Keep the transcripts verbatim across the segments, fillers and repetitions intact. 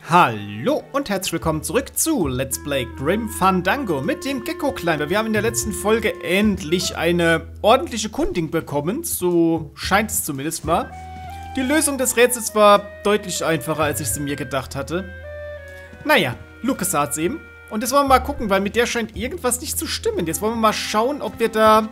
Hallo und herzlich willkommen zurück zu Let's Play Grim Fandango mit dem Gecko Climber. Wir haben in der letzten Folge endlich eine ordentliche Kundin bekommen, so scheint es zumindest mal. Die Lösung des Rätsels war deutlich einfacher, als ich sie mir gedacht hatte. Naja, Lucas hat's eben. Und jetzt wollen wir mal gucken, weil mit der scheint irgendwas nicht zu stimmen. Jetzt wollen wir mal schauen, ob wir da...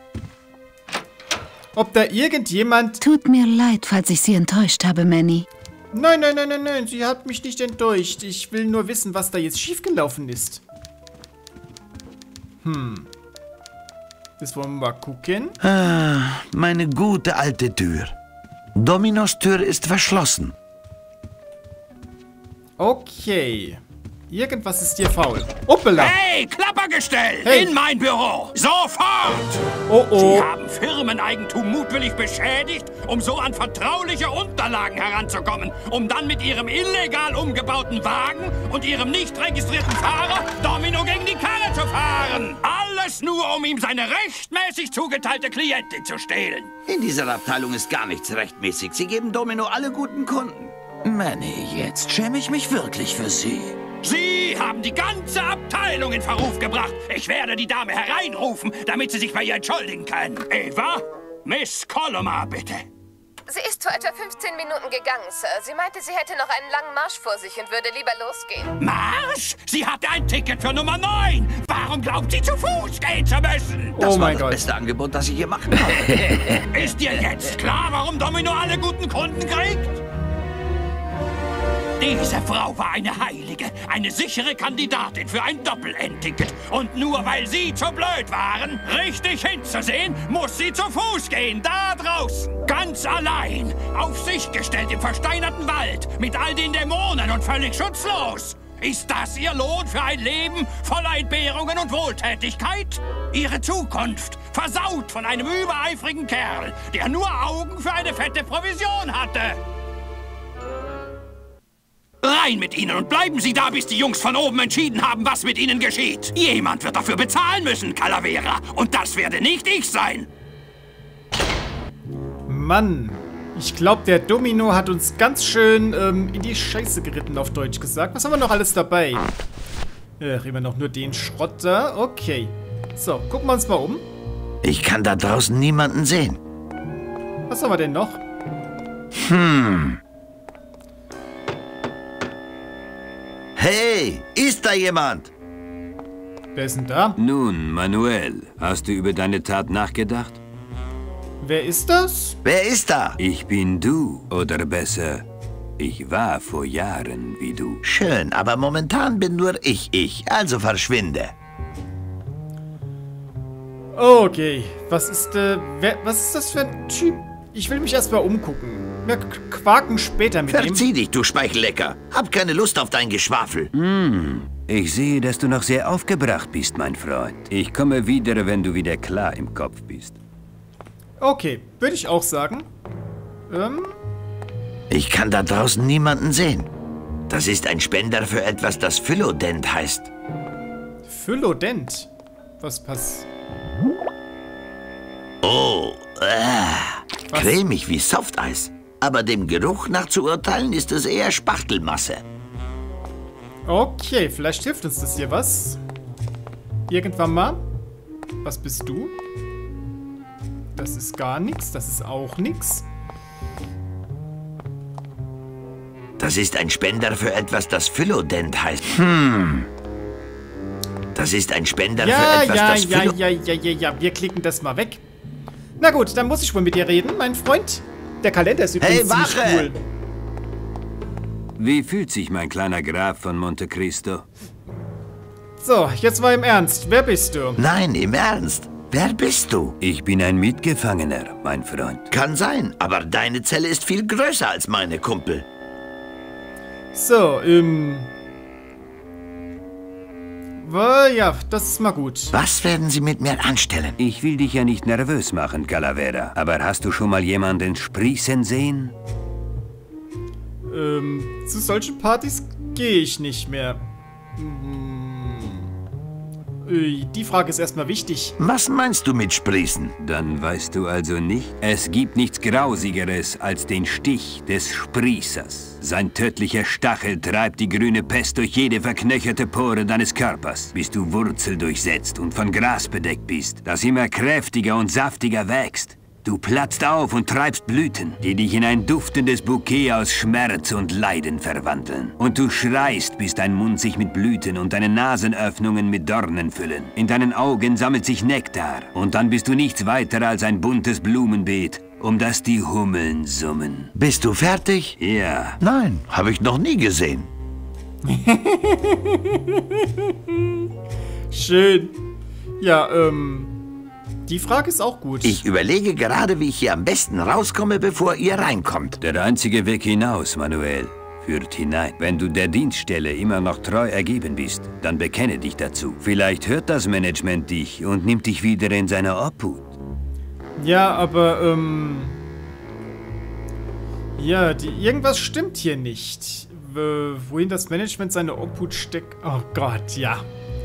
Ob da irgendjemand... Tut mir leid, falls ich Sie enttäuscht habe, Manny. Nein, nein, nein, nein, nein, sie hat mich nicht enttäuscht. Ich will nur wissen, was da jetzt schiefgelaufen ist. Hm. Das wollen wir mal gucken. Ah, meine gute alte Tür. Dominos Tür ist verschlossen. Okay. Irgendwas ist hier faul. Hoppala. Hey, Klappergestell! Hey. In mein Büro! Sofort! Oh oh. Sie haben Firmeneigentum mutwillig beschädigt, um so an vertrauliche Unterlagen heranzukommen, um dann mit Ihrem illegal umgebauten Wagen und Ihrem nicht registrierten Fahrer Domino gegen die Karre zu fahren. Alles nur, um ihm seine rechtmäßig zugeteilte Klientin zu stehlen. In dieser Abteilung ist gar nichts rechtmäßig. Sie geben Domino alle guten Kunden. Manny, jetzt schäme ich mich wirklich für Sie. Sie haben die ganze Abteilung in Verruf gebracht. Ich werde die Dame hereinrufen, damit sie sich bei ihr entschuldigen kann. Eva, Miss Colomar, bitte. Sie ist vor etwa fünfzehn Minuten gegangen, Sir. Sie meinte, sie hätte noch einen langen Marsch vor sich und würde lieber losgehen. Marsch? Sie hatte ein Ticket für Nummer neun. Warum glaubt sie, zu Fuß gehen zu müssen? Das Oh war mein das Gott. beste Angebot, das ich je machen konnte. Ist dir jetzt klar, warum Domino alle guten Kunden kriegt? Diese Frau war eine Heilige, eine sichere Kandidatin für ein Doppel-Endticket. Und nur weil Sie zu blöd waren, richtig hinzusehen, muss sie zu Fuß gehen, da draußen. Ganz allein, auf sich gestellt im versteinerten Wald, mit all den Dämonen und völlig schutzlos. Ist das Ihr Lohn für ein Leben voller Entbehrungen und Wohltätigkeit? Ihre Zukunft versaut von einem übereifrigen Kerl, der nur Augen für eine fette Provision hatte. Rein mit Ihnen und bleiben Sie da, bis die Jungs von oben entschieden haben, was mit Ihnen geschieht. Jemand wird dafür bezahlen müssen, Calavera. Und das werde nicht ich sein. Mann. Ich glaube, der Domino hat uns ganz schön ähm, in die Scheiße geritten, auf Deutsch gesagt. Was haben wir noch alles dabei? Äh, reden wir noch nur den Schrott da. Okay. So, gucken wir uns mal um. Ich kann da draußen niemanden sehen. Was haben wir denn noch? Hm. Hey, ist da jemand? Wer ist denn da? Nun, Manuel, hast du über deine Tat nachgedacht? Wer ist das? Wer ist da? Ich bin du, oder besser, ich war vor Jahren wie du. Schön, aber momentan bin nur ich ich, also verschwinde. Okay. Was ist, äh, wer, was ist das für ein Typ? Ich will mich erstmal umgucken. Wir quaken später mit ihm. Verzieh dich, du Speichellecker. Hab keine Lust auf dein Geschwafel. Hm, ich sehe, dass du noch sehr aufgebracht bist, mein Freund. Ich komme wieder, wenn du wieder klar im Kopf bist. Okay, würde ich auch sagen. Ähm, Ich kann da draußen niemanden sehen. Das ist ein Spender für etwas, das Phylodent heißt. Phylodent. Was passt? Oh, äh, Was? cremig wie Softeis. Aber dem Geruch nach zu urteilen, ist es eher Spachtelmasse. Okay, vielleicht hilft uns das hier was. Irgendwann mal. Was bist du? Das ist gar nichts. Das ist auch nichts. Das ist ein Spender für etwas, das Phylodent heißt. Hm. Das ist ein Spender Ja, für etwas, ja, das ja, Phylo... ja, ja, ja, ja. Wir klicken das mal weg. Na gut, dann muss ich wohl mit dir reden, mein Freund. Der Kalender ist übrigens Hey, ziemlich Wache! cool. Wie fühlt sich mein kleiner Graf von Monte Cristo? So, jetzt mal im Ernst. Wer bist du? Nein, im Ernst. Wer bist du? Ich bin ein Mitgefangener, mein Freund. Kann sein, aber deine Zelle ist viel größer als meine, Kumpel. So, ähm... Ja, das ist mal gut. Was werden Sie mit mir anstellen? Ich will dich ja nicht nervös machen, Calavera. Aber hast du schon mal jemanden sprießen sehen? Ähm, zu solchen Partys gehe ich nicht mehr. Hm. Äh, die Frage ist erstmal wichtig. Was meinst du mit Sprießen? Dann weißt du also nicht? Es gibt nichts Grausigeres als den Stich des Sprießers. Sein tödlicher Stachel treibt die grüne Pest durch jede verknöcherte Pore deines Körpers, bis du wurzeldurchsetzt und von Gras bedeckt bist, das immer kräftiger und saftiger wächst. Du platzt auf und treibst Blüten, die dich in ein duftendes Bouquet aus Schmerz und Leiden verwandeln. Und du schreist, bis dein Mund sich mit Blüten und deine Nasenöffnungen mit Dornen füllen. In deinen Augen sammelt sich Nektar. Und dann bist du nichts weiter als ein buntes Blumenbeet, um das die Hummeln summen. Bist du fertig? Ja. Nein, habe ich noch nie gesehen. Schön. Ja, ähm... die Frage ist auch gut. Ich überlege gerade, wie ich hier am besten rauskomme, bevor ihr reinkommt. Der einzige Weg hinaus, Manuel, führt hinein. Wenn du der Dienststelle immer noch treu ergeben bist, dann bekenne dich dazu. Vielleicht hört das Management dich und nimmt dich wieder in seine Obhut. Ja, aber, ähm... ja, die, irgendwas stimmt hier nicht. W wohin das Management seine Obhut steckt... Oh Gott, ja.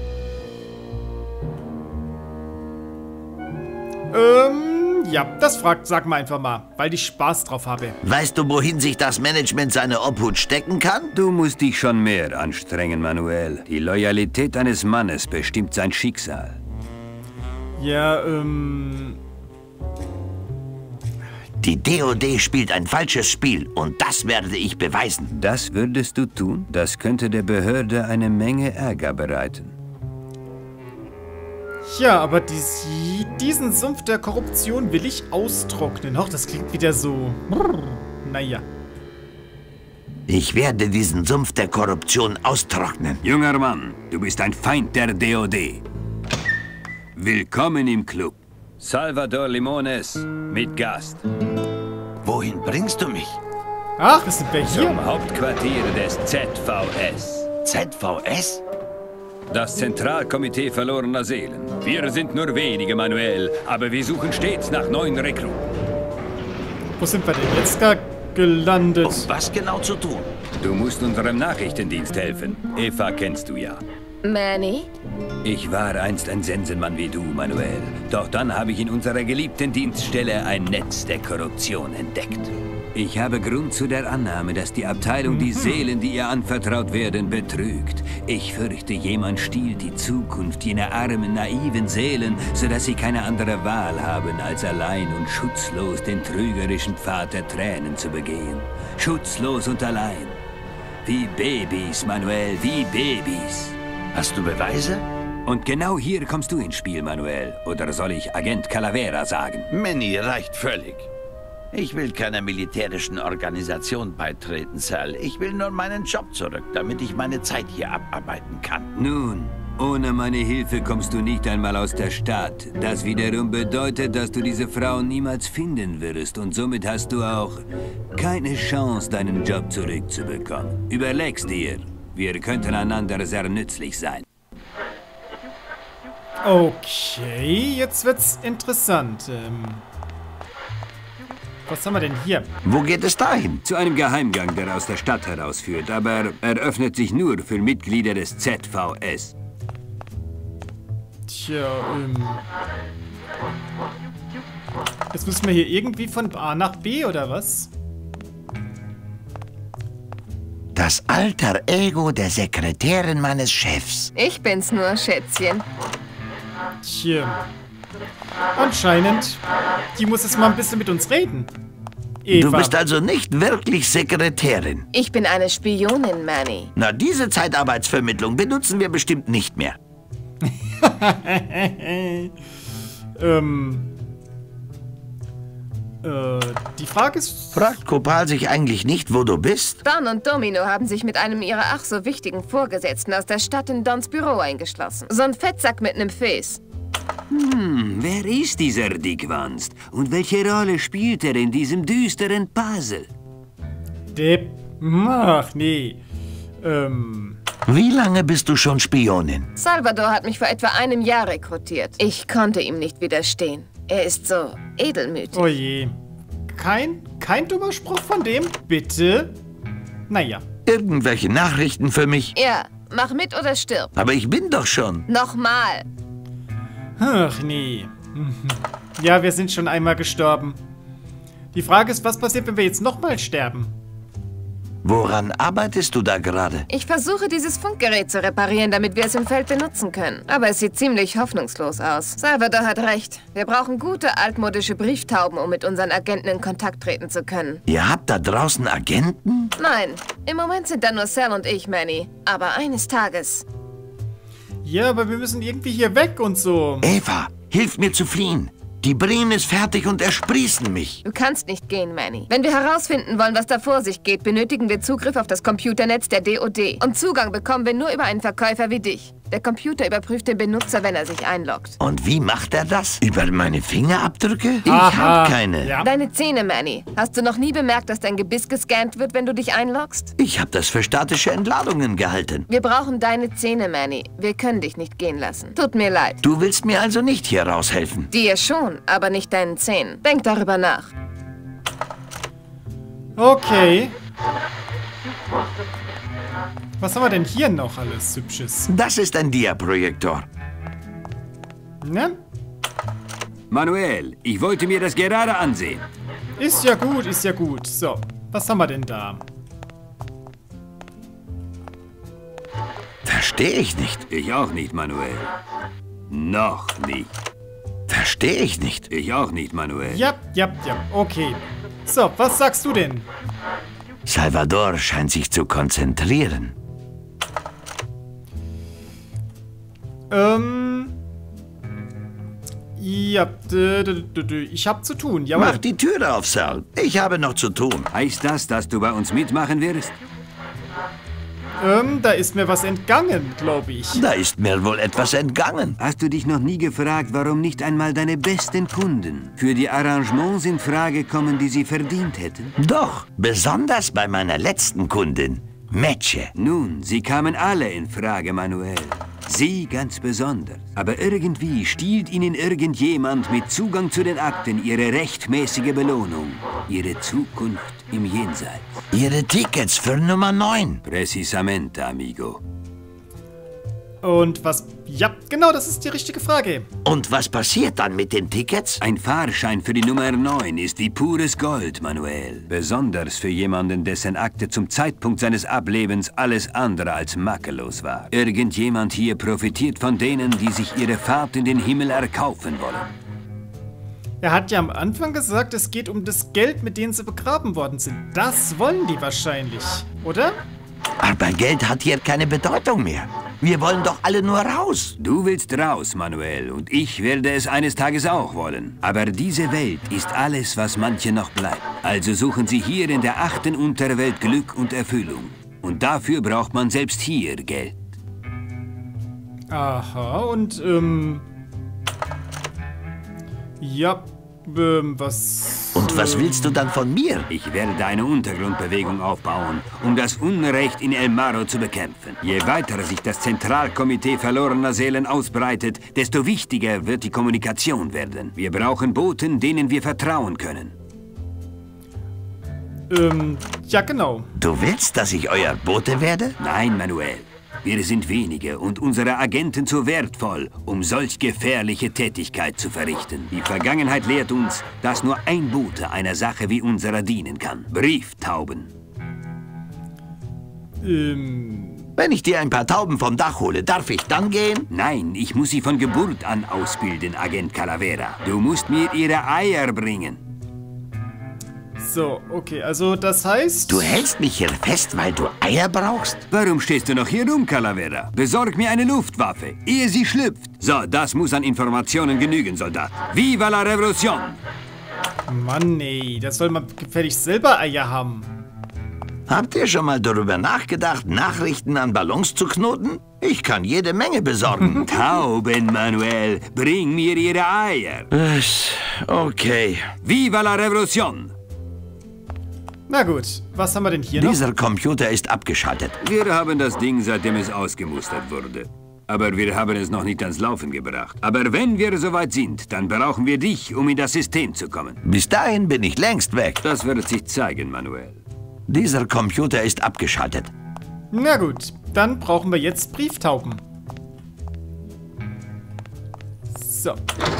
Ähm, ja, das fragt, sag mal einfach mal, weil ich Spaß drauf habe. Weißt du, wohin sich das Management seine Obhut stecken kann? Du musst dich schon mehr anstrengen, Manuel. Die Loyalität eines Mannes bestimmt sein Schicksal. Ja, ähm... Die D O D spielt ein falsches Spiel und das werde ich beweisen. Das würdest du tun? Das könnte der Behörde eine Menge Ärger bereiten. Ja, aber dies, diesen Sumpf der Korruption will ich austrocknen. Och, das klingt wieder so... Naja. Ich werde diesen Sumpf der Korruption austrocknen. Junger Mann, du bist ein Feind der D O D. Willkommen im Club. Salvador Limones mit Gast. Wohin bringst du mich? Ach, was sind wir hier? Zum Hauptquartier des Z V S. Z V S? Das Zentralkomitee verlorener Seelen. Wir sind nur wenige, Manuel, aber wir suchen stets nach neuen Rekruten. Wo sind wir denn jetzt da gelandet? Um was genau zu tun? Du musst unserem Nachrichtendienst helfen. Eva kennst du ja. Manny? Ich war einst ein Sensenmann wie du, Manuel. Doch dann habe ich in unserer geliebten Dienststelle ein Netz der Korruption entdeckt. Ich habe Grund zu der Annahme, dass die Abteilung die Seelen, die ihr anvertraut werden, betrügt. Ich fürchte, jemand stiehlt die Zukunft jener armen, naiven Seelen, sodass sie keine andere Wahl haben, als allein und schutzlos den trügerischen Pfad der Tränen zu begehen. Schutzlos und allein. Wie Babys, Manuel, wie Babys. Hast du Beweise? Und genau hier kommst du ins Spiel, Manuel. Oder soll ich Agent Calavera sagen? Manny reicht völlig. Ich will keiner militärischen Organisation beitreten, Sal. Ich will nur meinen Job zurück, damit ich meine Zeit hier abarbeiten kann. Nun, ohne meine Hilfe kommst du nicht einmal aus der Stadt. Das wiederum bedeutet, dass du diese Frau niemals finden wirst. Und somit hast du auch keine Chance, deinen Job zurückzubekommen. Überleg's dir. Wir könnten einander sehr nützlich sein. Okay, jetzt wird's interessant. Ähm, was haben wir denn hier? Wo geht es dahin? Zu einem Geheimgang, der aus der Stadt herausführt, aber er öffnet sich nur für Mitglieder des Z V S. Tja, ähm... jetzt müssen wir hier irgendwie von A nach B, oder was? Das alter Ego der Sekretärin meines Chefs. Ich bin's nur, Schätzchen. Tja. Anscheinend. Die muss jetzt mal ein bisschen mit uns reden. Eva. Du bist also nicht wirklich Sekretärin. Ich bin eine Spionin, Manny. Na, diese Zeitarbeitsvermittlung benutzen wir bestimmt nicht mehr. ähm... Äh, die Frage ist... Fragt Kopal sich eigentlich nicht, wo du bist? Don und Domino haben sich mit einem ihrer ach so wichtigen Vorgesetzten aus der Stadt in Dons Büro eingeschlossen. So ein Fettsack mit einem Fes. Hm, wer ist dieser Dickwanst? Und welche Rolle spielt er in diesem düsteren Puzzle? Depp. Ach, nee. Ähm... Wie lange bist du schon Spionin? Salvador hat mich vor etwa einem Jahr rekrutiert. Ich konnte ihm nicht widerstehen. Er ist so edelmütig. Oh je. Kein, kein dummer Spruch von dem? Bitte? Naja. Irgendwelche Nachrichten für mich? Ja, Mach mit oder stirb. Aber ich bin doch schon. Nochmal. Ach nee. Ja, wir sind schon einmal gestorben. Die Frage ist, was passiert, wenn wir jetzt nochmal sterben? Woran arbeitest du da gerade? Ich versuche, dieses Funkgerät zu reparieren, damit wir es im Feld benutzen können. Aber es sieht ziemlich hoffnungslos aus. Salvador hat recht. Wir brauchen gute, altmodische Brieftauben, um mit unseren Agenten in Kontakt treten zu können. Ihr habt da draußen Agenten? Nein, im Moment sind da nur Sal und ich, Manny. Aber eines Tages... Ja, aber wir müssen irgendwie hier weg und so. Eva, hilf mir zu fliehen. Die Brien ist fertig und ersprießen mich. Du kannst nicht gehen, Manny. Wenn wir herausfinden wollen, was da vor sich geht, benötigen wir Zugriff auf das Computernetz der D O D. Und Zugang bekommen wir nur über einen Verkäufer wie dich. Der Computer überprüft den Benutzer, wenn er sich einloggt. Und wie macht er das? Über meine Fingerabdrücke? Ich Aha, hab keine. Ja. Deine Zähne, Manny. Hast du noch nie bemerkt, dass dein Gebiss gescannt wird, wenn du dich einloggst? Ich habe das für statische Entladungen gehalten. Wir brauchen deine Zähne, Manny. Wir können dich nicht gehen lassen. Tut mir leid. Du willst mir also nicht hier raushelfen? Dir schon, aber nicht deinen Zähnen. Denk darüber nach. Okay. Was haben wir denn hier noch alles Hübsches? Das ist ein Diaprojektor. Ne? Manuel, ich wollte mir das gerade ansehen. Ist ja gut, ist ja gut. So, was haben wir denn da? Verstehe ich nicht. Ich auch nicht, Manuel. Noch nicht. Verstehe ich nicht. Ich auch nicht, Manuel. Ja, ja, ja, okay. So, was sagst du denn? Salvador scheint sich zu konzentrieren. Ähm... Ja, d -d -d -d ich hab zu tun, jawohl. Mach die Türe auf, Sal. Ich habe noch zu tun. Heißt das, dass du bei uns mitmachen wirst? Ähm, da ist mir was entgangen, glaube ich. Da ist mir wohl etwas entgangen. Hast du dich noch nie gefragt, warum nicht einmal deine besten Kunden für die Arrangements in Frage kommen, die sie verdient hätten? Doch, besonders bei meiner letzten Kundin, Metsche. Nun, sie kamen alle in Frage, Manuel. Sie ganz besonders. Aber irgendwie stiehlt ihnen irgendjemand mit Zugang zu den Akten ihre rechtmäßige Belohnung. Ihre Zukunft im Jenseits. Ihre Tickets für Nummer neun. Precisamente, amigo. Und was... Ja, genau, das ist die richtige Frage. Und was passiert dann mit den Tickets? Ein Fahrschein für die Nummer neun ist wie pures Gold, Manuel. Besonders für jemanden, dessen Akte zum Zeitpunkt seines Ablebens alles andere als makellos war. Irgendjemand hier profitiert von denen, die sich ihre Fahrt in den Himmel erkaufen wollen. Er hat ja am Anfang gesagt, es geht um das Geld, mit dem sie begraben worden sind. Das wollen die wahrscheinlich, oder? Aber Geld hat hier keine Bedeutung mehr. Wir wollen doch alle nur raus. Du willst raus, Manuel, und ich werde es eines Tages auch wollen. Aber diese Welt ist alles, was manche noch bleibt. Also suchen sie hier in der achten Unterwelt Glück und Erfüllung. Und dafür braucht man selbst hier Geld. Aha, und, ähm... Ja, ähm, was... Und was willst du dann von mir? Ich werde eine Untergrundbewegung aufbauen, um das Unrecht in El Marro zu bekämpfen. Je weiter sich das Zentralkomitee verlorener Seelen ausbreitet, desto wichtiger wird die Kommunikation werden. Wir brauchen Boten, denen wir vertrauen können. Ähm, ja genau. Du willst, dass ich euer Bote werde? Nein, Manuel. Wir sind wenige und unsere Agenten zu wertvoll, um solch gefährliche Tätigkeit zu verrichten. Die Vergangenheit lehrt uns, dass nur ein Bote einer Sache wie unserer dienen kann. Brieftauben. Ähm... Wenn ich dir ein paar Tauben vom Dach hole, darf ich dann gehen? Nein, ich muss sie von Geburt an ausbilden, Agent Calavera. Du musst mir ihre Eier bringen. So, okay, also das heißt... Du hältst mich hier fest, weil du Eier brauchst? Warum stehst du noch hier rum, Calavera? Besorg mir eine Luftwaffe, ehe sie schlüpft. So, das muss an Informationen genügen, Soldat. Viva la Revolution! Mann, ey, das soll man gefällig selber Eier haben. Habt ihr schon mal darüber nachgedacht, Nachrichten an Ballons zu knoten? Ich kann jede Menge besorgen. Tauben, Manuel, bring mir ihre Eier. Okay. Viva la Revolution! Na gut, was haben wir denn hier noch? Dieser Computer ist abgeschaltet. Wir haben das Ding, seitdem es ausgemustert wurde. Aber wir haben es noch nicht ans Laufen gebracht. Aber wenn wir soweit sind, dann brauchen wir dich, um in das System zu kommen. Bis dahin bin ich längst weg. Das wird sich zeigen, Manuel. Dieser Computer ist abgeschaltet. Na gut, dann brauchen wir jetzt Brieftauben. So.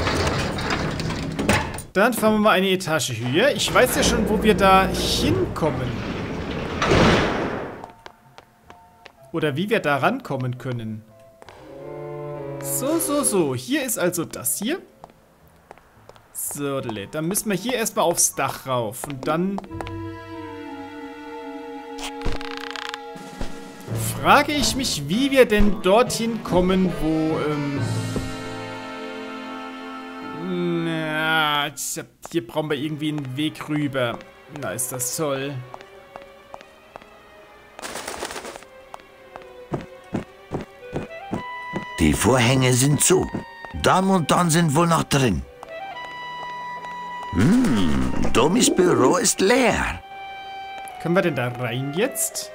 Dann fahren wir mal eine Etage höher. Ich weiß ja schon, wo wir da hinkommen. Oder wie wir da rankommen können. So, so, so. Hier ist also das hier. So, dann müssen wir hier erstmal aufs Dach rauf. Und dann frage ich mich, wie wir denn dorthin kommen, wo, ähm... Na, hier brauchen wir irgendwie einen Weg rüber. Na, ist das toll. Die Vorhänge sind zu. Dann und dann sind wohl noch drin. Hm, Domis Büro ist leer. Können wir denn da rein jetzt?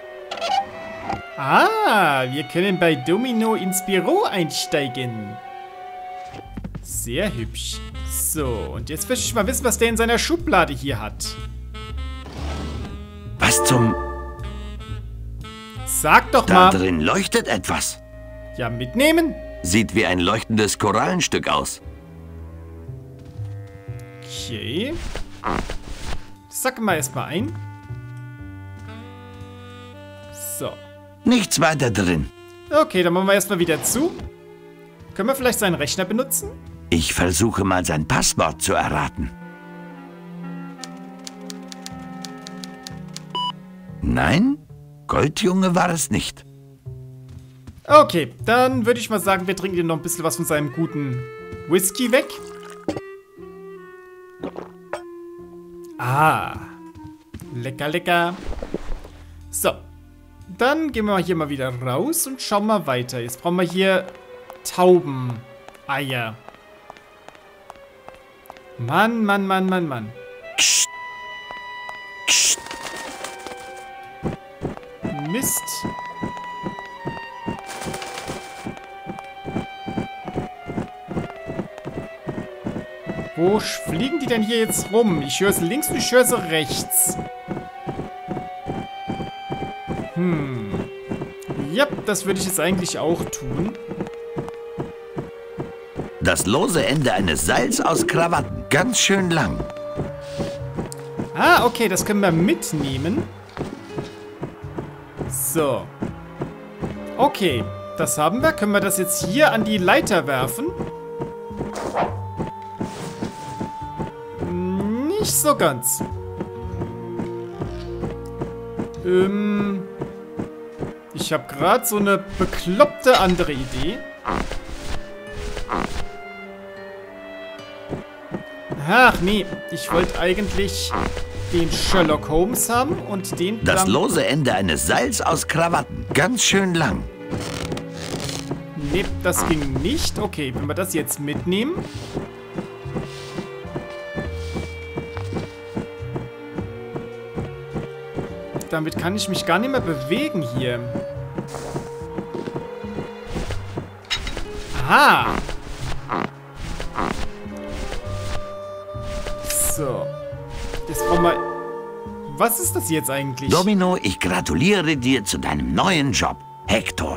Ah, wir können bei Domino ins Büro einsteigen. Sehr hübsch. So, und jetzt möchte ich mal wissen, was der in seiner Schublade hier hat. Was zum... Sag doch Da mal. Da drin leuchtet etwas. Ja, mitnehmen. Sieht wie ein leuchtendes Korallenstück aus. Okay. Sacken wir erstmal ein. So. Nichts weiter drin. Okay, dann machen wir erstmal wieder zu. Können wir vielleicht seinen Rechner benutzen? Ich versuche mal sein Passwort zu erraten. Nein, Goldjunge war es nicht. Okay, dann würde ich mal sagen, wir trinken ihm noch ein bisschen was von seinem guten Whisky weg. Ah, lecker, lecker. So, dann gehen wir hier mal wieder raus und schauen mal weiter. Jetzt brauchen wir hier Taubeneier. Mann, Mann, Mann, Mann, Mann. Kst. Kst. Mist. Wo fliegen die denn hier jetzt rum? Ich höre sie links und ich höre sie rechts. Hm. Ja, das würde ich jetzt eigentlich auch tun. Das lose Ende eines Seils aus Krawatten. Ganz schön lang. Ah, okay, das können wir mitnehmen. So. Okay, das haben wir. Können wir das jetzt hier an die Leiter werfen? Nicht so ganz. Ähm... Ich habe gerade so eine bekloppte andere Idee. Ach nee, ich wollte eigentlich den Sherlock Holmes haben und den... Das dann lose Ende eines Seils aus Krawatten. Ganz schön lang. Nee, das ging nicht. Okay, wenn wir das jetzt mitnehmen... Damit kann ich mich gar nicht mehr bewegen hier. Aha. So. Jetzt brauchen wir... Was ist das jetzt eigentlich? Domino, ich gratuliere dir zu deinem neuen Job. Hector.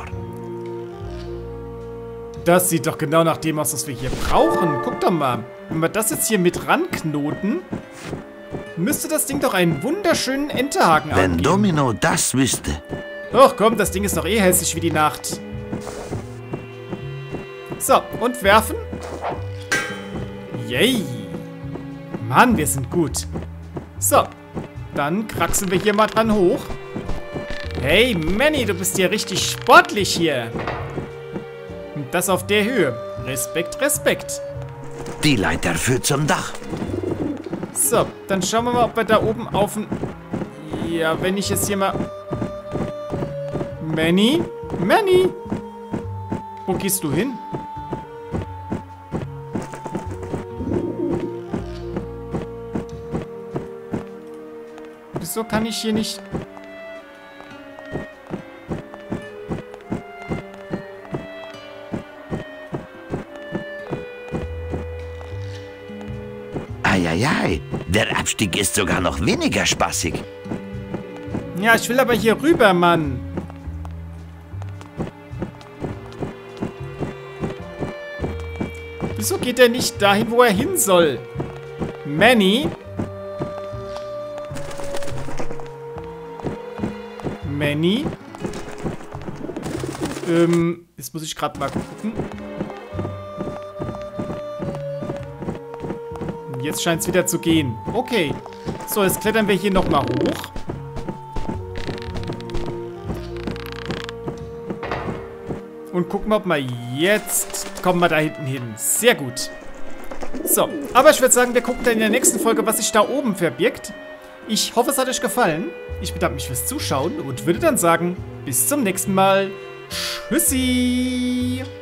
Das sieht doch genau nach dem aus, was wir hier brauchen. Guck doch mal. Wenn wir das jetzt hier mit ranknoten, müsste das Ding doch einen wunderschönen Enterhaken Wenn angeben. Domino das wüsste. Ach komm, das Ding ist doch eh hässlich wie die Nacht. So, und werfen. Yay. Mann, wir sind gut. So, dann kraxeln wir hier mal dran hoch. Hey, Manny, du bist ja richtig sportlich hier. Und das auf der Höhe. Respekt, Respekt. Die Leiter führt zum Dach. So, dann schauen wir mal, ob wir da oben auf den... Ja, wenn ich jetzt hier mal... Manny? Manny? Wo gehst du hin? Wieso kann ich hier nicht... Eieiei, der Abstieg ist sogar noch weniger spaßig. Ja, ich will aber hier rüber, Mann. Wieso geht er nicht dahin, wo er hin soll? Manny? Manny? Ähm, jetzt muss ich gerade mal gucken. Jetzt scheint es wieder zu gehen. Okay. So, jetzt klettern wir hier nochmal hoch. Und gucken wir, ob wir jetzt... Kommen wir da hinten hin. Sehr gut. So, aber ich würde sagen, wir gucken dann in der nächsten Folge, was sich da oben verbirgt. Ich hoffe, es hat euch gefallen. Ich bedanke mich fürs Zuschauen und würde dann sagen, bis zum nächsten Mal. Tschüssi!